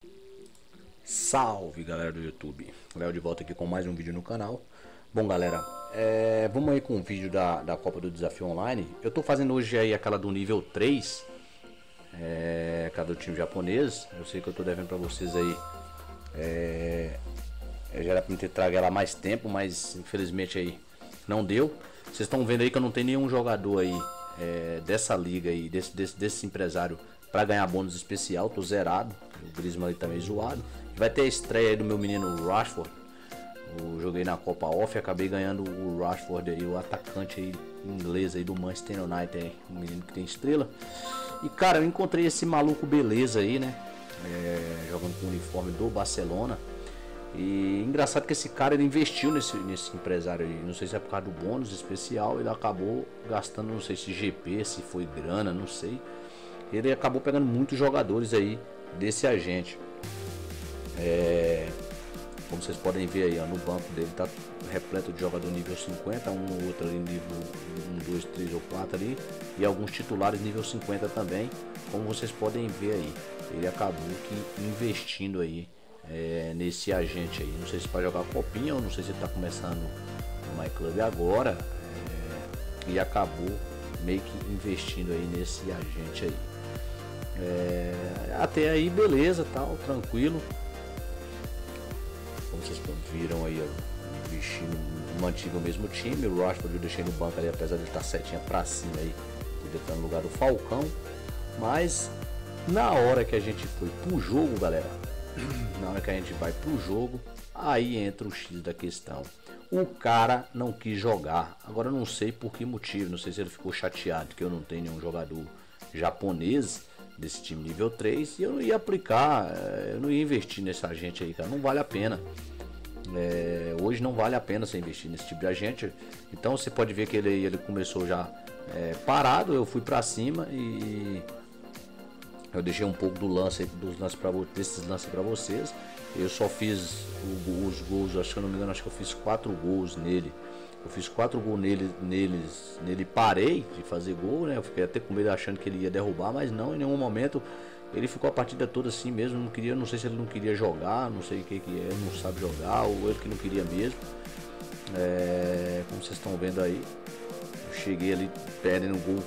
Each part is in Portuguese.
Salve galera do YouTube, Léo de volta aqui com mais um vídeo no canal. Bom galera, vamos aí com o vídeo da Copa do Desafio Online. Eu tô fazendo hoje aí aquela do nível 3, aquela do time japonês. Eu sei que eu tô devendo pra vocês aí, já era pra me ter trago ela há mais tempo, mas infelizmente aí não deu. Vocês estão vendo aí que eu não tenho nenhum jogador aí dessa liga aí, desse empresário para ganhar bônus especial. Tô zerado, o Griezmann ali tá meio zoado. Vai ter a estreia aí do meu menino Rashford. Eu joguei na Copa Off e acabei ganhando o Rashford aí, o atacante aí, inglês aí do Manchester United, aí, um menino que tem estrela. E cara, eu encontrei esse maluco beleza aí, né? Jogando com o uniforme do Barcelona. E engraçado que esse cara ele investiu nesse empresário aí. Não sei se é por causa do bônus especial, ele acabou gastando, não sei se GP, se foi grana, não sei. Ele acabou pegando muitos jogadores aí desse agente. Como vocês podem ver aí, ó, no banco dele tá repleto de jogador nível 50, um ou outro ali nível 1, 2, 3 ou 4 ali, e alguns titulares nível 50 também, como vocês podem ver aí. Ele acabou que investindo aí nesse agente aí. Não sei se para jogar copinha ou não sei se ele tá começando no My Club agora, e acabou meio que investindo aí nesse agente aí. Até aí beleza, tal, tranquilo. Como vocês viram aí, ó, vestindo, mantive o mesmo time. O Rashford eu deixei no banco ali, apesar de ele estar setinha pra cima aí, podia estar no lugar do Falcão. Mas na hora que a gente foi pro jogo, galera, na hora que a gente vai pro jogo, aí entra o X da questão. O cara não quis jogar. Agora eu não sei por que motivo, não sei se ele ficou chateado que eu não tenho nenhum jogador japonês desse time nível 3, e eu não ia aplicar, eu não ia investir nesse agente aí, cara, não vale a pena. Hoje não vale a pena você investir nesse tipo de agente. Então você pode ver que ele começou já parado, eu fui pra cima e eu deixei um pouco desses lances pra vocês. Eu só fiz os gols, acho que eu não me engano, acho que eu fiz 4 gols nele. Eu fiz 4 gols nele, parei de fazer gol, né? Eu fiquei até com medo achando que ele ia derrubar, mas não, em nenhum momento. Ele ficou a partida toda assim mesmo, não queria, não sei se ele não queria jogar, não sei o que é, não sabe jogar, ou ele que não queria mesmo. Como vocês estão vendo aí, eu cheguei ali perdendo gol,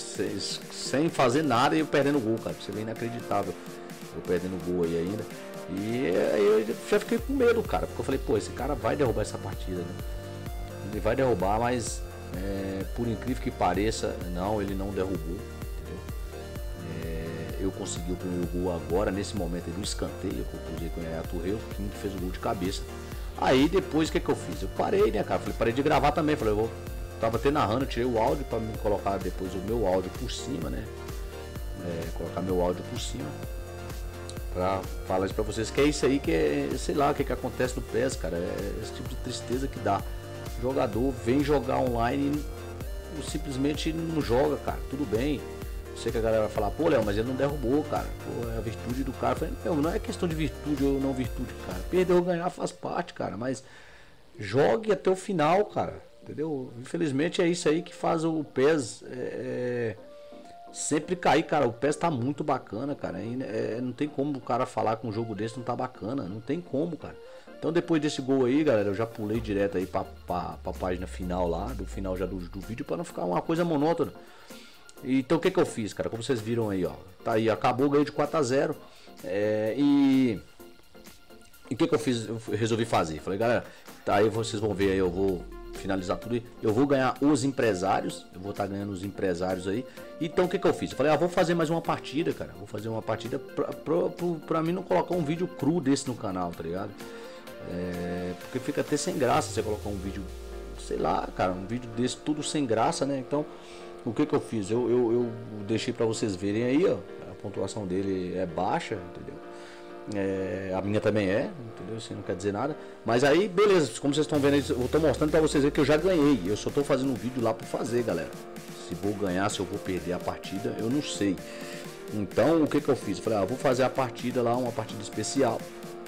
sem fazer nada e eu perdendo gol, cara. Você vê inacreditável, eu perdendo gol aí ainda. E aí eu já fiquei com medo, cara, porque eu falei, pô, esse cara vai derrubar essa partida, né? Ele vai derrubar, mas por incrível que pareça, não, ele não derrubou, entendeu? Eu consegui o primeiro gol agora, nesse momento aí, do escanteio, que eu pusei com o Yaya Touré, o Kim que fez o gol de cabeça. Aí depois o que eu fiz? Eu parei, né, cara? Parei de gravar também, falei, tava até narrando, tirei o áudio para me colocar depois o meu áudio por cima, né? Colocar meu áudio por cima pra falar isso pra vocês, que é isso aí que sei lá, o que acontece no PES, cara, esse tipo de tristeza que dá. O jogador vem jogar online e simplesmente não joga, cara, tudo bem. Eu sei que a galera vai falar, pô, Léo, mas ele não derrubou, cara, pô, é a virtude do cara. Eu falei, não é questão de virtude ou não virtude, cara, perder ou ganhar faz parte, cara, mas jogue até o final, cara, entendeu? Infelizmente é isso aí que faz o PES sempre cair, cara. O PES tá muito bacana, cara. Não tem como o cara falar que um jogo desse não tá bacana. Não tem como, cara. Então depois desse gol aí, galera, eu já pulei direto aí pra página final lá, do final já do vídeo, pra não ficar uma coisa monótona. Então o que eu fiz, cara? Como vocês viram aí, ó. Tá aí, acabou, ganhei de 4-0. E o que eu fiz? Eu resolvi fazer. Falei, galera, tá aí, vocês vão ver aí, eu vou finalizar tudo aí. Eu vou ganhar os empresários. Eu vou estar ganhando os empresários aí. Então o que eu fiz? Eu falei, vou fazer mais uma partida, cara. Vou fazer uma partida pra mim não colocar um vídeo cru desse no canal, tá ligado? Porque fica até sem graça você colocar um vídeo, sei lá, cara, um vídeo desse tudo sem graça, né? Então o que eu fiz? Eu deixei pra vocês verem aí, ó. A pontuação dele é baixa, entendeu? A minha também entendeu? Isso não quer dizer nada. Mas aí, beleza, como vocês estão vendo aí, eu tô mostrando pra vocês aí que eu já ganhei. Eu só tô fazendo um vídeo lá pra fazer, galera. Se vou ganhar, se eu vou perder a partida, eu não sei. Então, o que eu fiz? Eu falei, vou fazer a partida lá, uma partida especial.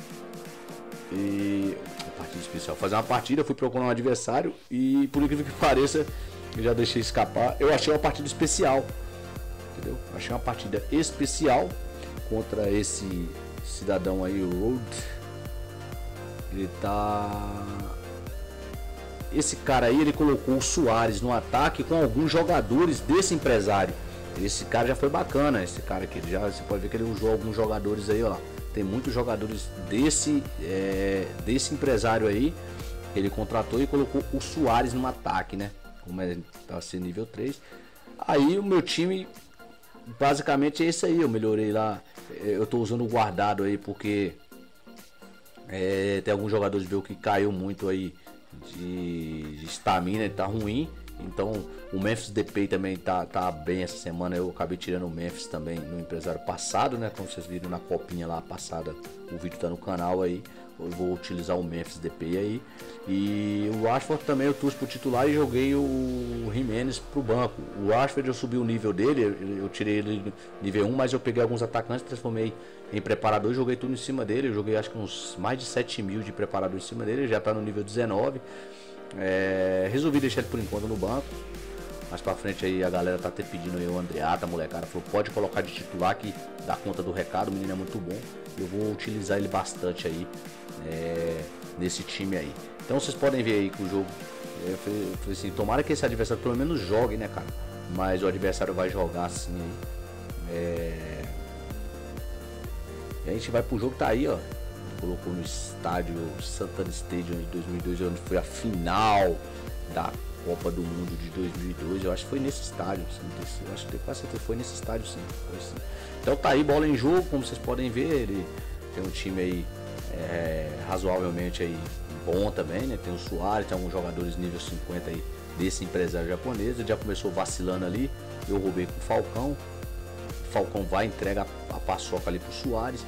Fazer uma partida, fui procurar um adversário e, por incrível que pareça, eu já deixei escapar. Eu achei uma partida especial, entendeu? Achei uma partida especial contra esse cidadão aí, o Road. Ele tá... Esse cara aí, ele colocou o Soares no ataque com alguns jogadores desse empresário. Esse cara já foi bacana, esse cara aqui. Já, você pode ver que ele usou alguns jogadores aí, ó. Tem muitos jogadores desse empresário aí. Ele contratou e colocou o Soares no ataque, né? Como ele tá sendo nível 3. Aí o meu time, basicamente é esse aí. Eu melhorei lá. Eu tô usando o guardado aí porque tem alguns jogadores meu que caiu muito aí de estamina, tá ruim. Então o Memphis Depay também tá bem essa semana. Eu acabei tirando o Memphis também no empresário passado, né? Como vocês viram na copinha lá passada, o vídeo tá no canal aí. Eu vou utilizar o Memphis Depay aí. E o Rashford também eu trouxe pro titular e joguei o Jimenez pro banco. O Rashford eu subi o nível dele, eu tirei ele nível 1, mas eu peguei alguns atacantes, transformei em preparador e joguei tudo em cima dele. Eu joguei acho que uns mais de 7 mil de preparador em cima dele, ele já tá no nível 19. Resolvi deixar ele por enquanto no banco. Mais pra frente aí a galera tá até pedindo aí o Andreata, a molecada falou, pode colocar de titular que dá conta do recado, o menino é muito bom. Eu vou utilizar ele bastante aí nesse time aí. Então vocês podem ver aí que o jogo, eu falei assim, tomara que esse adversário pelo menos jogue, né, cara? Mas o adversário vai jogar assim aí. E a gente vai pro jogo, tá aí, ó. Colocou no estádio Santana Stadium de 2002, onde foi a final da Copa do Mundo de 2002. Eu acho que foi nesse estádio, eu acho que quase foi nesse estádio, sim. Então tá aí, bola em jogo, como vocês podem ver, ele tem um time aí razoavelmente aí bom também, né? Tem o Soares, tem alguns jogadores nível 50 aí desse empresário japonês. Ele já começou vacilando ali, eu roubei com o Falcão. O Falcão vai entrega a paçoca ali pro Soares.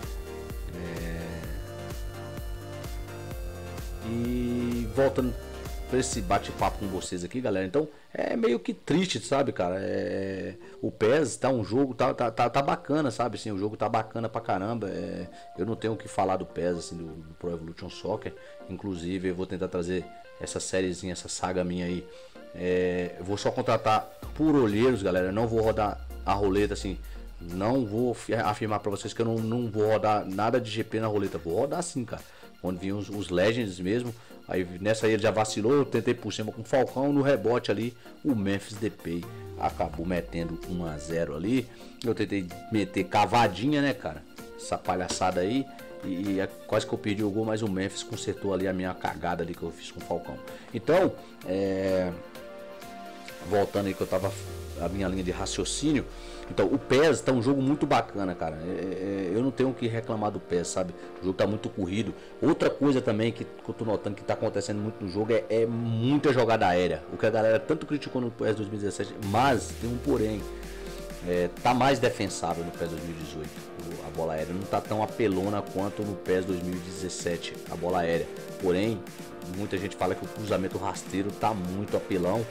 E voltando para esse bate-papo com vocês aqui, galera. Então é meio que triste, sabe, cara? O PES tá um jogo, tá bacana, sabe? Assim, o jogo tá bacana pra caramba. Eu não tenho o que falar do PES, assim, do Pro Evolution Soccer. Inclusive, eu vou tentar trazer essa sériezinha, essa saga minha aí. Eu vou só contratar por olheiros, galera. Eu não vou rodar a roleta, assim. Não vou afirmar pra vocês que eu não vou rodar nada de GP na roleta. Vou rodar sim, cara. Quando vinham os Legends mesmo. Aí nessa aí ele já vacilou, eu tentei por cima com o Falcão, no rebote ali o Memphis Depay acabou metendo 1 a 0 ali. Eu tentei meter cavadinha, né, cara? Essa palhaçada aí e quase que eu perdi o gol, mas o Memphis consertou ali a minha cagada ali que eu fiz com o Falcão. Então, voltando aí que eu tava a minha linha de raciocínio. Então, o PES tá um jogo muito bacana, cara. Eu não tenho o que reclamar do PES, sabe? O jogo tá muito corrido. Outra coisa também que eu tô notando que tá acontecendo muito no jogo é muita jogada aérea. O que a galera tanto criticou no PES 2017, mas tem um porém. Tá mais defensável no PES 2018. A bola aérea não tá tão apelona quanto no PES 2017, a bola aérea. Porém, muita gente fala que o cruzamento rasteiro tá muito apelão.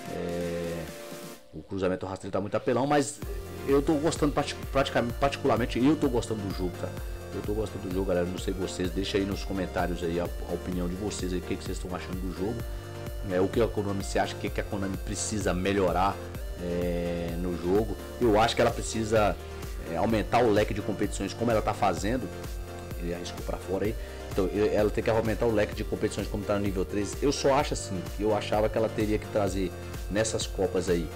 O cruzamento rasteiro tá muito apelão, mas eu tô gostando particularmente, eu tô gostando do jogo, tá? Eu tô gostando do jogo, galera. Não sei vocês, deixa aí nos comentários aí a opinião de vocês aí, o que vocês estão achando do jogo. O que a Konami se acha, o que a Konami precisa melhorar no jogo. Eu acho que ela precisa aumentar o leque de competições como ela tá fazendo. Ele arriscou pra fora aí. Então ela tem que aumentar o leque de competições como tá no nível 3. Eu só acho assim, eu achava que ela teria que trazer nessas copas aí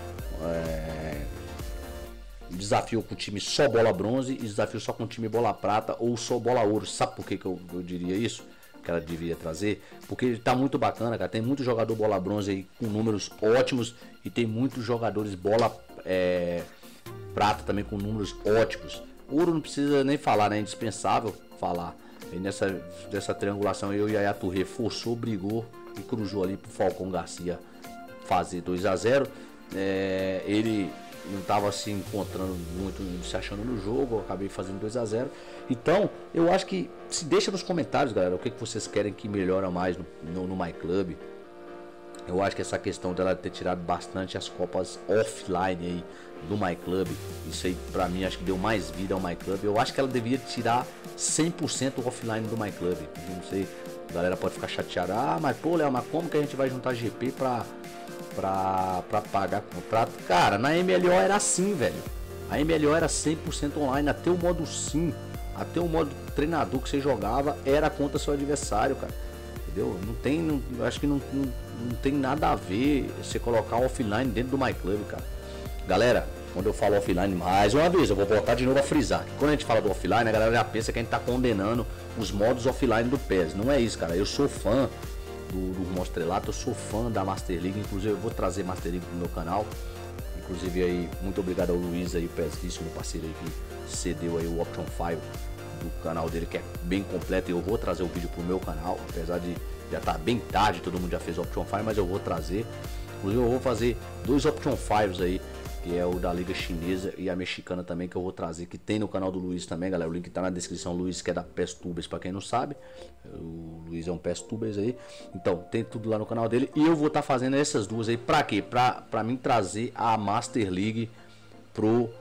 desafio com time só bola bronze e desafio só com time bola prata ou só bola ouro. Sabe por que eu diria isso? Que ela devia trazer? Porque tá muito bacana, cara. Tem muito jogador bola bronze aí com números ótimos e tem muitos jogadores bola prata também com números ótimos. Ouro não precisa nem falar, né? É indispensável falar. E nessa triangulação eu e a Touré forçou, brigou e cruzou ali pro Falcão Garcia fazer 2 a 0. Ele não estava se encontrando muito, se achando no jogo. Eu acabei fazendo 2 a 0. Então eu acho que se deixa nos comentários, galera, o que vocês querem que melhora mais no My Club. Eu acho que essa questão dela ter tirado bastante as copas offline aí do My Club, isso aí pra mim acho que deu mais vida ao My Club. Eu acho que ela devia tirar 100% offline do My Club. Eu não sei, a galera pode ficar chateada. Mas pô, Léo, mas como que a gente vai juntar GP pra pagar contrato? Cara, na MLO era assim, velho. A MLO era 100% online, até o modo sim. Até o modo treinador que você jogava era contra seu adversário, cara. Entendeu? Eu acho que não tem nada a ver você colocar offline dentro do My Club, cara. Galera, quando eu falo offline, mais uma vez, eu vou voltar de novo a frisar. Quando a gente fala do offline, a galera já pensa que a gente tá condenando os modos offline do PES. Não é isso, cara. Eu sou fã do Rumo ao Estrelato, eu sou fã da Master League. Inclusive, eu vou trazer Master League pro meu canal. Inclusive, aí, muito obrigado ao Luiz aí, o PESíssimo, meu parceiro aí, que cedeu aí o Option File do canal dele, que é bem completo. E eu vou trazer o vídeo pro meu canal, apesar de já estar bem tarde, todo mundo já fez o Option File, mas eu vou trazer. Inclusive, eu vou fazer 2 Option Files aí, que é o da Liga Chinesa e a mexicana também, que eu vou trazer, que tem no canal do Luiz também, galera. O link tá na descrição. Luiz, que é da PES Tubers, pra quem não sabe. O Luiz é um PES Tubers aí. Então, tem tudo lá no canal dele. E eu vou estar fazendo essas duas aí, pra quê? Pra mim trazer a Master League pro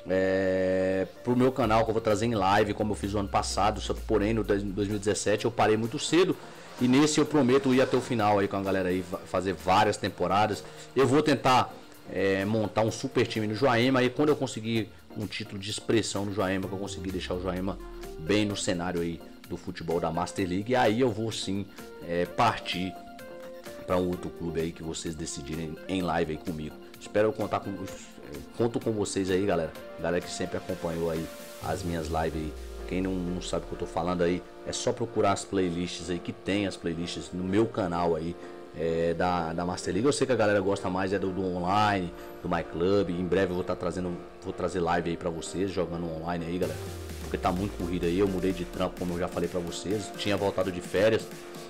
meu canal, que eu vou trazer em live, como eu fiz no ano passado. Só que, porém, no 2017 eu parei muito cedo. E nesse eu prometo ir até o final aí com a galera aí, fazer várias temporadas. Eu vou tentar montar um super time no Joaema. E quando eu conseguir um título de expressão no Joaema, que eu conseguir deixar o Joaema bem no cenário aí do futebol da Master League, aí eu vou sim partir para um outro clube aí que vocês decidirem em live aí comigo. Espero contar conto com vocês aí, galera. Galera que sempre acompanhou aí as minhas lives aí. Quem não sabe o que eu tô falando aí, é só procurar as playlists aí, que tem as playlists no meu canal aí, da Master League. Eu sei que a galera gosta mais do online, do My Club. Em breve eu vou trazer live aí pra vocês, jogando online aí, galera. Porque tá muito corrida aí, eu mudei de trampo, como eu já falei pra vocês. Tinha voltado de férias,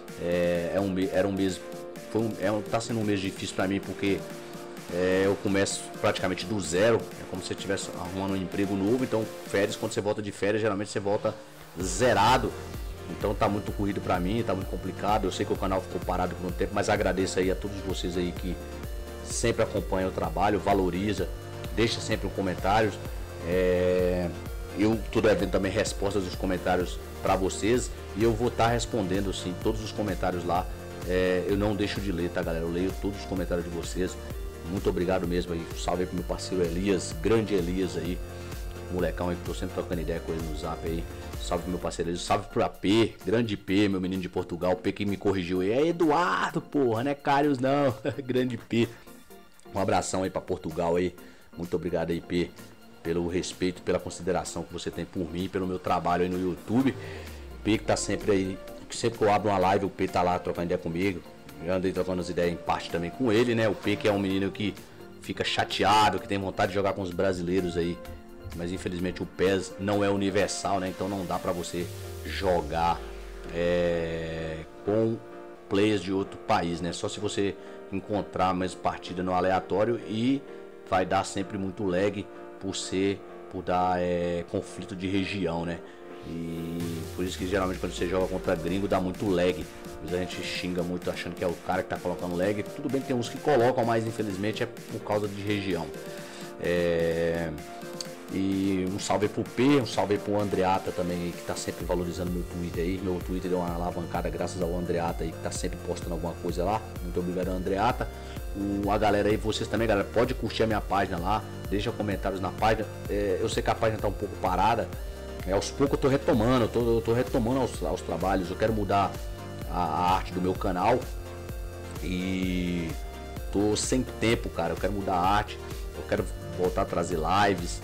era um mês, tá sendo um mês difícil pra mim, porque eu começo praticamente do zero. É como se eu estivesse arrumando um emprego novo. Então, férias, quando você volta de férias, geralmente você volta zerado. Então tá muito corrido pra mim, tá muito complicado. Eu sei que o canal ficou parado por um tempo, mas agradeço aí a todos vocês aí que sempre acompanham o trabalho, valoriza, deixa sempre um comentário. Eu tô devendo também respostas dos comentários pra vocês, e eu vou estar respondendo sim todos os comentários lá. Eu não deixo de ler, tá, galera? Eu leio todos os comentários de vocês. Muito obrigado mesmo aí. Salve aí pro meu parceiro Elias, grande Elias aí, molecão aí que tô sempre trocando ideia com ele no zap aí. Salve pro meu parceiro Elias, salve pro AP, grande P, meu menino de Portugal, P que me corrigiu aí. É Eduardo, porra, não é Cários não, grande P. Um abração aí pra Portugal aí. Muito obrigado aí, P, pelo respeito, pela consideração que você tem por mim, pelo meu trabalho aí no YouTube. P que tá sempre aí, sempre que eu abro uma live, o P tá lá trocando ideia comigo. Eu andei trocando as ideias em parte também com ele, né? O P que é um menino que fica chateado, que tem vontade de jogar com os brasileiros aí. Mas infelizmente o PES não é universal, né? Então não dá pra você jogar com players de outro país, né? Só se você encontrar a mesma partida no aleatório, e vai dar sempre muito lag por dar conflito de região, né? E por isso que geralmente quando você joga contra gringo dá muito lag. A gente xinga muito achando que é o cara que tá colocando lag. Tudo bem que tem uns que colocam, mas infelizmente é por causa de região. E um salve pro P, um salve pro Andreata também, que tá sempre valorizando meu Twitter aí. Meu Twitter deu uma alavancada graças ao Andreata aí, que tá sempre postando alguma coisa lá. Muito obrigado, Andreata. A galera aí, vocês também, galera, pode curtir a minha página lá, deixa comentários na página. Eu sei que a página tá um pouco parada. Aos poucos eu tô retomando, eu tô retomando aos trabalhos. Eu quero mudar a arte do meu canal e tô sem tempo, cara. Eu quero mudar a arte, eu quero voltar a trazer lives,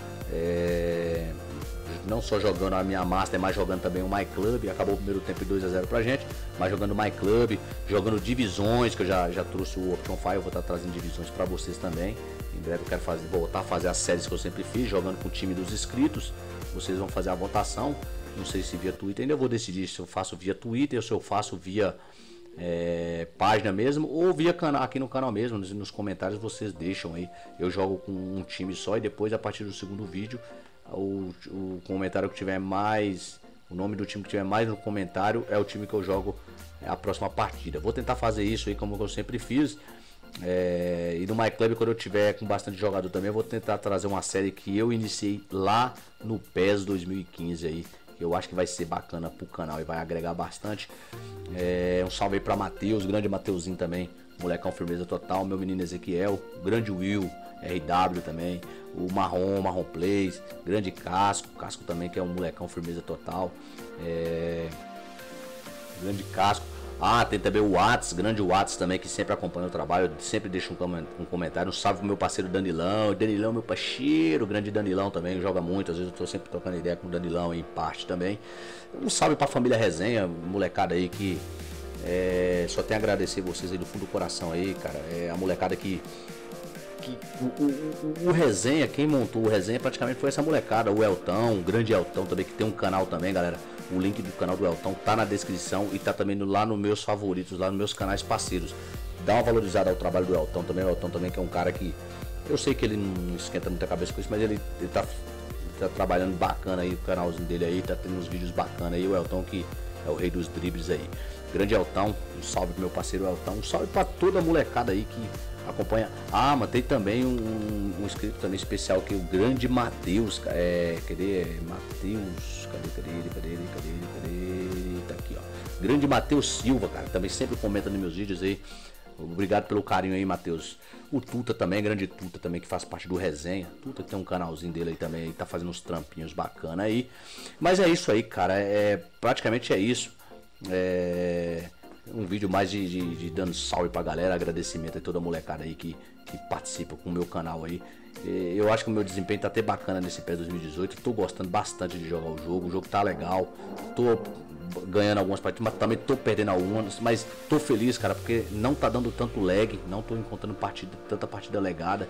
não só jogando a minha Master, mas jogando também o My Club. Acabou o primeiro tempo 2-0 pra gente, mas jogando o My Club, jogando divisões, que eu já trouxe o Option File. Eu vou estar trazendo divisões pra vocês também. Em breve eu quero voltar a fazer as séries que eu sempre fiz, jogando com o time dos inscritos. Vocês vão fazer a votação, não sei se via Twitter, ainda vou decidir se eu faço via Twitter ou se eu faço via página mesmo, ou via canal, aqui no canal mesmo. Nos comentários vocês deixam aí. Eu jogo com um time só, e depois, a partir do segundo vídeo, o comentário que tiver mais, o nome do time que tiver mais no comentário é o time que eu jogo a próxima partida. Vou tentar fazer isso aí como eu sempre fiz. E no My Club, quando eu tiver com bastante jogador também, eu vou tentar trazer uma série que eu iniciei lá no PES 2015 aí. Eu acho que vai ser bacana pro canal e vai agregar bastante. Um salve aí pra Matheus, grande Mateuzinho também. molecão firmeza total, meu menino Ezequiel, o grande Will, RW também, o Marrom Plays, grande Casco também, que é um molecão firmeza total, grande Casco. Tem também o Watts, grande Watts também, que sempre acompanha o trabalho, sempre deixa um comentário. Um salve pro meu parceiro Danilão, meu parceiro, grande Danilão também, joga muito, às vezes eu tô sempre trocando ideia com o Danilão em parte também. Um salve pra família Resenha, molecada aí que só tem a agradecer vocês aí do fundo do coração aí, cara. A molecada que o Resenha, quem montou o Resenha praticamente foi essa molecada, o Eltão, o grande Eltão também, que tem um canal também, galera. O link do canal do Eltão tá na descrição e tá também lá nos meus favoritos, lá nos meus canais parceiros. Dá uma valorizada ao trabalho do Eltão também. O Eltão também, que é um cara que eu sei que ele não esquenta muita cabeça com isso, mas ele tá trabalhando bacana aí, o canalzinho dele aí, tá tendo uns vídeos bacanas aí. O Eltão, que é o rei dos dribles aí. Grande Eltão, um salve pro meu parceiro Eltão, um salve pra toda a molecada aí que acompanha. Mas tem também um inscrito também especial, que é o grande Matheus. Matheus, cadê ele? Tá aqui, ó. Grande Matheus Silva, cara, também sempre comenta nos meus vídeos aí. Obrigado pelo carinho aí, Matheus. O Tuta também, grande Tuta também, que faz parte do Resenha. Tuta tem um canalzinho dele aí também, tá fazendo uns trampinhos bacana aí. Mas é isso aí, cara, praticamente é isso. Um vídeo mais de dando salve pra galera, agradecimento a toda a molecada aí que participa com o meu canal aí. Eu acho que o meu desempenho tá até bacana nesse PES 2018. Tô gostando bastante de jogar o jogo tá legal. Tô ganhando algumas partidas, mas também tô perdendo algumas, mas tô feliz, cara, porque não tá dando tanto lag, não tô encontrando tanta partida legada.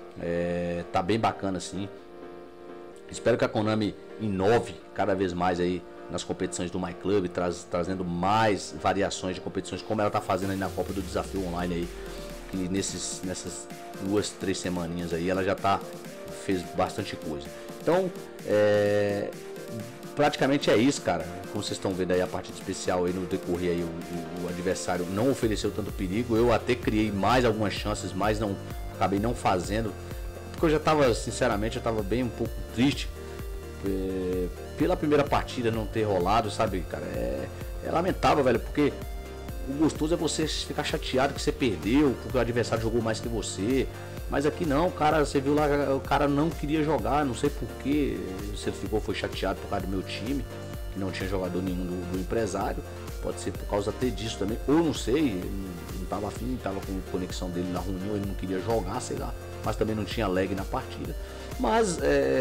Tá bem bacana assim. Espero que a Konami inove cada vez mais aí nas competições do My Club, trazendo mais variações de competições, como ela tá fazendo aí na Copa do Desafio Online aí, que nessas 2-3 semaninhas aí ela já fez bastante coisa. Então, praticamente é isso, cara. Como vocês estão vendo aí a partida especial aí no decorrer aí, o adversário não ofereceu tanto perigo. Eu até criei mais algumas chances, mas acabei não fazendo, porque eu já tava, sinceramente, eu tava bem um pouco triste pela primeira partida não ter rolado, sabe, cara. É lamentável, velho, porque o gostoso é você ficar chateado que você perdeu, porque o adversário jogou mais que você. Mas aqui não, cara, você viu lá, o cara não queria jogar, não sei porquê. Você foi chateado por causa do meu time, que não tinha jogador nenhum do empresário. Pode ser por causa até disso também, ou não sei, não tava afim, tava com a conexão dele na reunião, ele não queria jogar, sei lá. Mas também não tinha lag na partida. Mas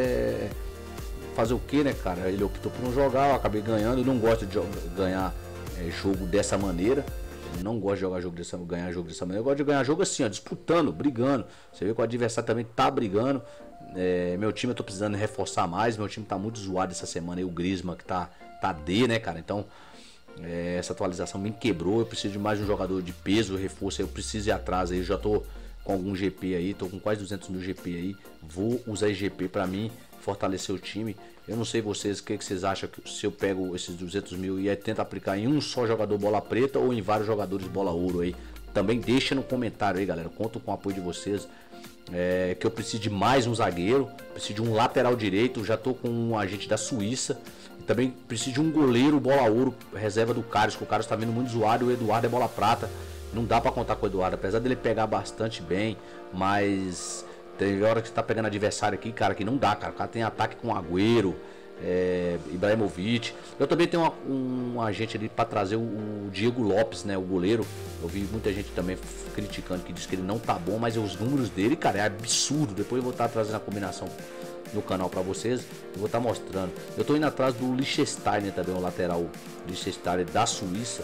fazer o que, né, cara? Ele optou por não jogar, eu acabei ganhando. Eu não gosto de ganhar jogo dessa maneira. Eu não gosto de ganhar jogo dessa maneira. Eu gosto de ganhar jogo assim, ó, disputando, brigando. Você vê que o adversário também tá brigando. Meu time eu tô precisando reforçar mais. Meu time tá muito zoado essa semana aí. O Griezmann que tá D, né, cara? Então essa atualização me quebrou. Eu preciso de mais um jogador de peso, reforço. Eu preciso ir atrás aí. Eu já tô com algum GP aí, tô com quase 200 mil GP aí. Vou usar GP pra mim fortalecer o time. Eu não sei vocês, o que vocês acham, que se eu pego esses 200 mil e tento aplicar em um só jogador bola preta ou em vários jogadores bola ouro aí. Também deixa no comentário aí, galera. Conto com o apoio de vocês. Que eu preciso de mais um zagueiro, preciso de um lateral direito. Já tô com um agente da Suíça. E também preciso de um goleiro bola ouro, reserva do Carlos, que o Carlos tá vindo muito zoado. O Eduardo é bola prata. Não dá pra contar com o Eduardo, apesar dele pegar bastante bem, mas tem hora que você tá pegando adversário aqui, cara, que não dá, cara. O cara tem ataque com Agüero, Ibrahimovic. Eu também tenho um agente ali pra trazer o Diego Lopes, né, o goleiro. Eu vi muita gente também criticando, que diz que ele não tá bom, mas os números dele, cara, é absurdo. Depois eu vou estar trazendo a combinação no canal pra vocês, eu vou estar mostrando. Eu tô indo atrás do Liechtenstein também, o lateral Liechtenstein da Suíça.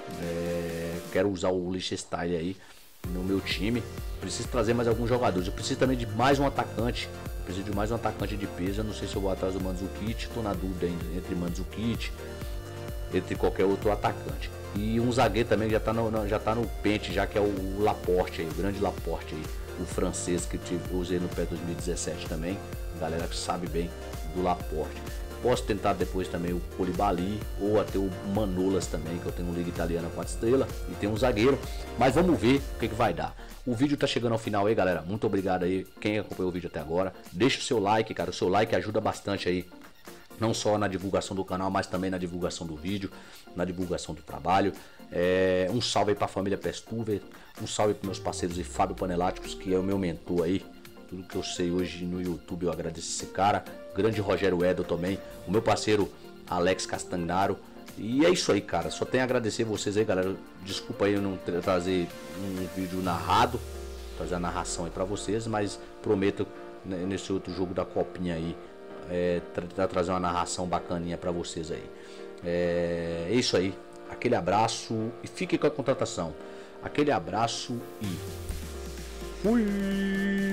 Quero usar o Liechtenstein aí no meu time. Preciso trazer mais alguns jogadores. Eu preciso também de mais um atacante. Preciso de mais um atacante de peso. Eu não sei se eu vou atrás do Mandzukic. Estou na dúvida entre Mandzukic, entre qualquer outro atacante. E um zagueiro também que já tá no pente, já que é o Laporte aí, o grande Laporte aí, o francês que eu usei no PES 2017 também. Galera que sabe bem do Laporte. Posso tentar depois também o Koulibaly ou até o Manolas também, que eu tenho Liga Italiana 4 estrelas e tem um zagueiro. Mas vamos ver o que vai dar. O vídeo tá chegando ao final aí, galera. Muito obrigado aí quem acompanhou o vídeo até agora. Deixa o seu like, cara. O seu like ajuda bastante aí não só na divulgação do canal, mas também na divulgação do vídeo, na divulgação do trabalho. Um salve aí pra família Pestuver, um salve pros meus parceiros e Fábio Paneláticos, que é o meu mentor aí. Tudo que eu sei hoje no YouTube eu agradeço esse cara. Grande Rogério Edel também, o meu parceiro Alex Castanharo. E é isso aí, cara, só tenho a agradecer vocês aí, galera. Desculpa aí eu não trazer um vídeo narrado, trazer a narração aí pra vocês, mas prometo nesse outro jogo da copinha aí trazer uma narração bacaninha pra vocês aí. É isso aí, aquele abraço e fique com a contratação. Aquele abraço e fui!